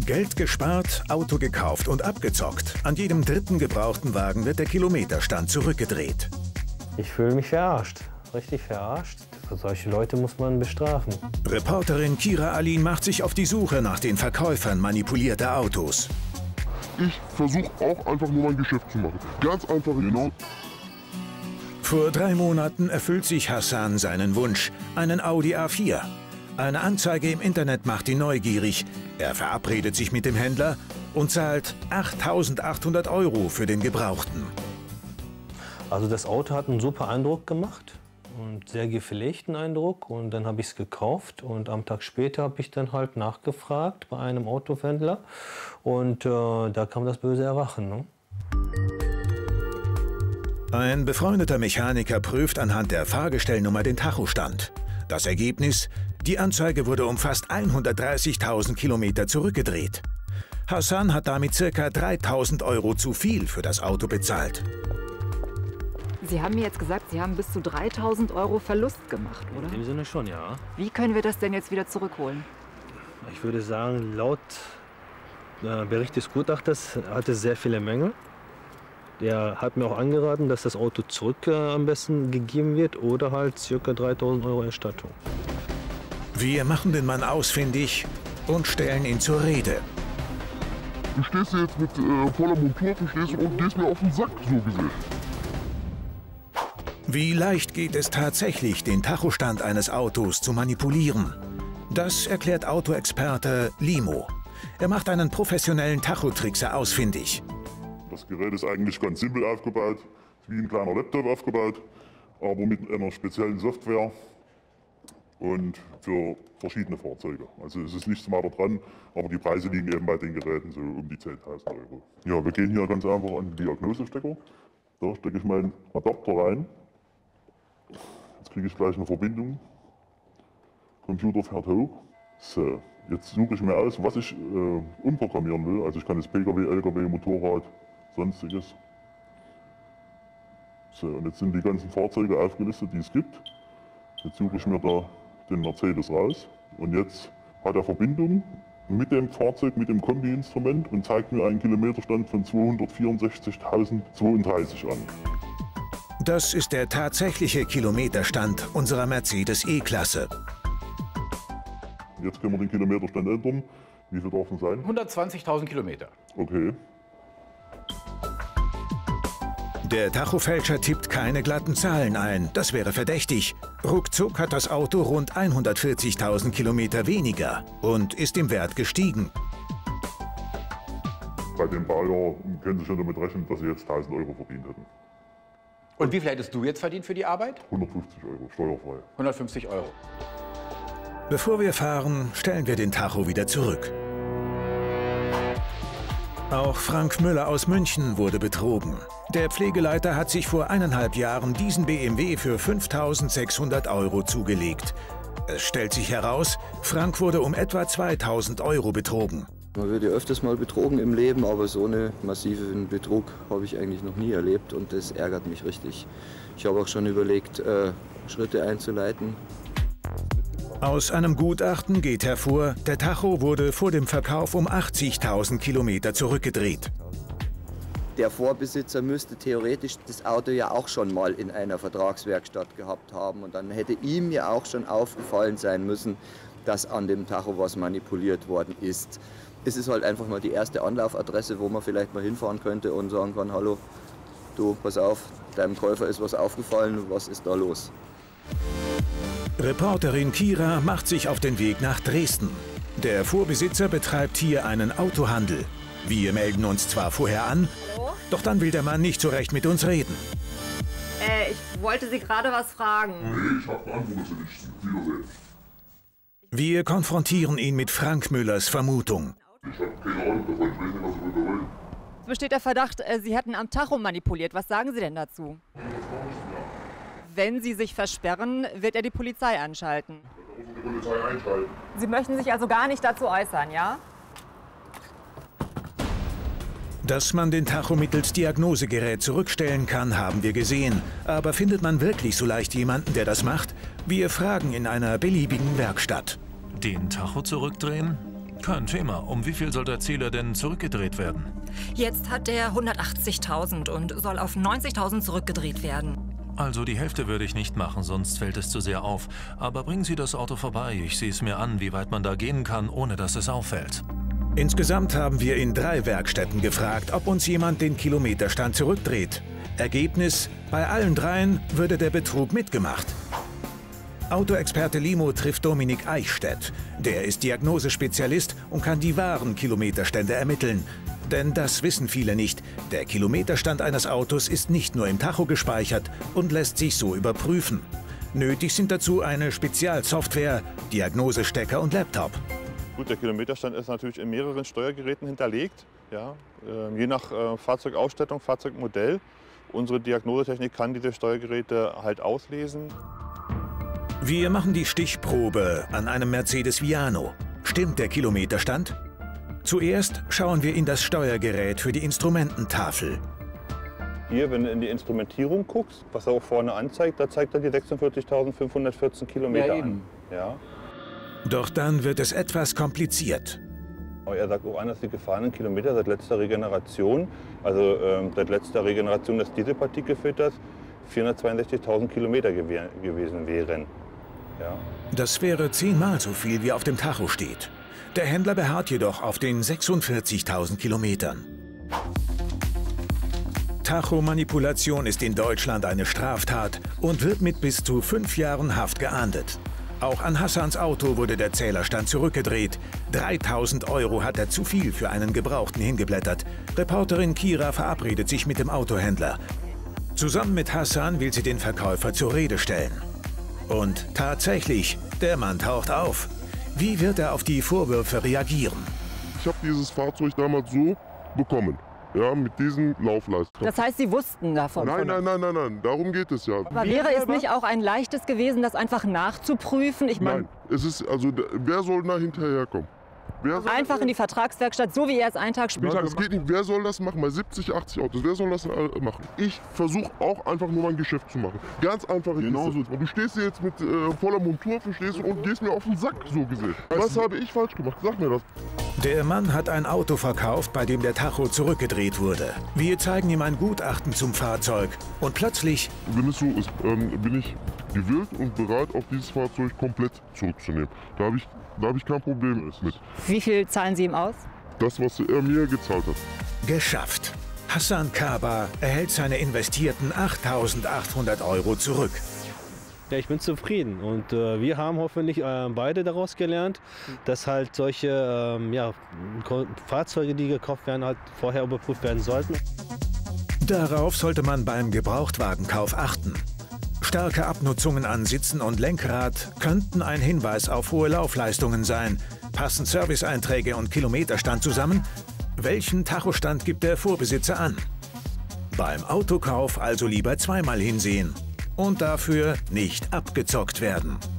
Geld gespart, Auto gekauft und abgezockt. An jedem dritten gebrauchten Wagen wird der Kilometerstand zurückgedreht. Ich fühle mich verarscht, richtig verarscht. Für solche Leute muss man bestrafen. Reporterin Kira Alin macht sich auf die Suche nach den Verkäufern manipulierter Autos. Ich versuche auch einfach nur mein Geschäft zu machen. Ganz einfach, genau. Vor 3 Monaten erfüllt sich Hassan seinen Wunsch, einen Audi A4. Eine Anzeige im Internet macht ihn neugierig. Er verabredet sich mit dem Händler und zahlt 8.800 € für den Gebrauchten. Also das Auto hat einen super Eindruck gemacht und sehr gepflegten Eindruck. Und dann habe ich es gekauft und am Tag später habe ich dann halt nachgefragt bei einem Autohändler. Und da kam das böse Erwachen. Ne? Ein befreundeter Mechaniker prüft anhand der Fahrgestellnummer den Tachostand. Das Ergebnis: Die Anzeige wurde um fast 130.000 Kilometer zurückgedreht. Hassan hat damit ca. 3.000 € zu viel für das Auto bezahlt. Sie haben mir jetzt gesagt, Sie haben bis zu 3.000 € Verlust gemacht, oder? In dem Sinne schon, ja. Wie können wir das denn jetzt wieder zurückholen? Ich würde sagen, laut Bericht des Gutachters hat es sehr viele Mängel. Der hat mir auch angeraten, dass das Auto zurück am besten gegeben wird oder halt ca. 3.000 € Erstattung. Wir machen den Mann ausfindig und stellen ihn zur Rede. Du stehst jetzt mit voller Montur, verstehst du, und gehst mir auf den Sack, so gesehen. Wie leicht geht es tatsächlich, den Tachostand eines Autos zu manipulieren? Das erklärt Autoexperte Limo. Er macht einen professionellen Tachotrickser ausfindig. Das Gerät ist eigentlich ganz simpel aufgebaut, wie ein kleiner Laptop aufgebaut, aber mit einer speziellen Software und für verschiedene Fahrzeuge. Also es ist nichts weiter dran, aber die Preise liegen eben bei den Geräten so um die 10.000 €. Ja, wir gehen hier ganz einfach an den Diagnosestecker. Da stecke ich meinen Adapter rein. Jetzt kriege ich gleich eine Verbindung. Computer fährt hoch. So, jetzt suche ich mir aus, was ich umprogrammieren will. Also ich kann jetzt Pkw, Lkw, Motorrad, sonstiges. So, und jetzt sind die ganzen Fahrzeuge aufgelistet, die es gibt. Jetzt suche ich mir da den Mercedes raus. Und jetzt hat er Verbindung mit dem Fahrzeug, mit dem Kombi-Instrument und zeigt mir einen Kilometerstand von 264.032 an. Das ist der tatsächliche Kilometerstand unserer Mercedes E-Klasse. Jetzt können wir den Kilometerstand ändern. Wie viel darf es sein? 120.000 Kilometer. Okay. Der Tachofälscher tippt keine glatten Zahlen ein. Das wäre verdächtig. Ruckzuck hat das Auto rund 140.000 Kilometer weniger und ist im Wert gestiegen. Bei dem Baujahr können Sie schon damit rechnen, dass Sie jetzt 1.000 € verdient hätten. Und wie viel hättest du jetzt verdient für die Arbeit? 150 € steuerfrei. 150 €. Bevor wir fahren, stellen wir den Tacho wieder zurück. Auch Frank Müller aus München wurde betrogen. Der Pflegeleiter hat sich vor 1,5 Jahren diesen BMW für 5.600 € zugelegt. Es stellt sich heraus, Frank wurde um etwa 2.000 € betrogen. Man wird ja öfters mal betrogen im Leben, aber so einen massiven Betrug habe ich eigentlich noch nie erlebt und das ärgert mich richtig. Ich habe auch schon überlegt, Schritte einzuleiten. Aus einem Gutachten geht hervor, der Tacho wurde vor dem Verkauf um 80.000 Kilometer zurückgedreht. Der Vorbesitzer müsste theoretisch das Auto ja auch schon mal in einer Vertragswerkstatt gehabt haben und dann hätte ihm ja auch schon aufgefallen sein müssen, dass an dem Tacho was manipuliert worden ist. Es ist halt einfach mal die erste Anlaufadresse, wo man vielleicht mal hinfahren könnte und sagen kann, hallo, du, pass auf, deinem Käufer ist was aufgefallen, was ist da los? Reporterin Kira macht sich auf den Weg nach Dresden. Der Vorbesitzer betreibt hier einen Autohandel. Wir melden uns zwar vorher an, doch dann will der Mann nicht so recht mit uns reden. Ich wollte Sie gerade was fragen. Nee, ich habe beantwortet für dich. Wiedersehen. Wir konfrontieren ihn mit Frank Müllers Vermutung. Ich habe keine Ahnung davon, ich weiß nicht, was Sie mit wollen. Es besteht der Verdacht, Sie hätten am Tacho manipuliert. Was sagen Sie denn dazu? Wenn Sie sich versperren, wird er die Polizei anschalten. Die Polizei einschalten. Sie möchten sich also gar nicht dazu äußern, ja? Dass man den Tacho mittels Diagnosegerät zurückstellen kann, haben wir gesehen. Aber findet man wirklich so leicht jemanden, der das macht? Wir fragen in einer beliebigen Werkstatt. Den Tacho zurückdrehen? Kein Thema. Um wie viel soll der Zähler denn zurückgedreht werden? Jetzt hat der 180.000 und soll auf 90.000 zurückgedreht werden. Also die Hälfte würde ich nicht machen, sonst fällt es zu sehr auf. Aber bringen Sie das Auto vorbei. Ich sehe es mir an, wie weit man da gehen kann, ohne dass es auffällt. Insgesamt haben wir in 3 Werkstätten gefragt, ob uns jemand den Kilometerstand zurückdreht. Ergebnis: Bei allen 3 würde der Betrug mitgemacht. Autoexperte Limo trifft Dominik Eichstädt. Der ist Diagnosespezialist und kann die wahren Kilometerstände ermitteln. Denn das wissen viele nicht. Der Kilometerstand eines Autos ist nicht nur im Tacho gespeichert und lässt sich so überprüfen. Nötig sind dazu eine Spezialsoftware, Diagnosestecker und Laptop. Gut, der Kilometerstand ist natürlich in mehreren Steuergeräten hinterlegt, ja, je nach Fahrzeugausstattung, Fahrzeugmodell. Unsere Diagnosetechnik kann diese Steuergeräte halt auslesen. Wir machen die Stichprobe an einem Mercedes Viano. Stimmt der Kilometerstand? Zuerst schauen wir in das Steuergerät für die Instrumententafel. Hier, wenn du in die Instrumentierung guckst, was er auch vorne anzeigt, da zeigt er die 46.514 Kilometer an. Ja. Doch dann wird es etwas kompliziert. Er sagt auch an, dass die gefahrenen Kilometer seit letzter Regeneration, also seit letzter Regeneration des Dieselpartikelfilters, 462.000 Kilometer gewesen wären. Ja. Das wäre 10-mal so viel, wie auf dem Tacho steht. Der Händler beharrt jedoch auf den 46.000 Kilometern. Tachomanipulation ist in Deutschland eine Straftat und wird mit bis zu 5 Jahren Haft geahndet. Auch an Hassans Auto wurde der Zählerstand zurückgedreht. 3.000 € hat er zu viel für einen Gebrauchten hingeblättert. Reporterin Kira verabredet sich mit dem Autohändler. Zusammen mit Hassan will sie den Verkäufer zur Rede stellen. Und tatsächlich, der Mann taucht auf. Wie wird er auf die Vorwürfe reagieren? Ich habe dieses Fahrzeug damals so bekommen. Ja, mit diesen Laufleistungen. Das heißt, Sie wussten davon? Nein, darum geht es ja. Aber wäre es nicht auch ein leichtes gewesen, das einfach nachzuprüfen? Nein, es ist, also, wer soll da hinterherkommen? Einfach in die Vertragswerkstatt, so wie er es einen Tag später das geht nicht. Wer soll das machen? Bei 70, 80 Autos, wer soll das machen? Ich versuche auch einfach nur mein Geschäft zu machen. Ganz einfach. Genauso. Und du stehst hier jetzt mit voller Montur, verstehst du, und gehst mir auf den Sack, so gesehen. Was habe ich falsch gemacht? Sag mir das. Der Mann hat ein Auto verkauft, bei dem der Tacho zurückgedreht wurde. Wir zeigen ihm ein Gutachten zum Fahrzeug. Und plötzlich... Wenn es so ist, bin ich gewillt und bereit, auch dieses Fahrzeug komplett zurückzunehmen. Da habe ich kein Problem mit. Wie viel zahlen Sie ihm aus? Das, was er mir gezahlt hat. Geschafft. Hassan Kaba erhält seine investierten 8.800 € zurück. Ja, ich bin zufrieden und wir haben hoffentlich beide daraus gelernt, dass halt solche Fahrzeuge, die gekauft werden, halt vorher überprüft werden sollten. Darauf sollte man beim Gebrauchtwagenkauf achten. Starke Abnutzungen an Sitzen und Lenkrad könnten ein Hinweis auf hohe Laufleistungen sein. Passen Serviceeinträge und Kilometerstand zusammen? Welchen Tachostand gibt der Vorbesitzer an? Beim Autokauf also lieber zweimal hinsehen und dafür nicht abgezockt werden.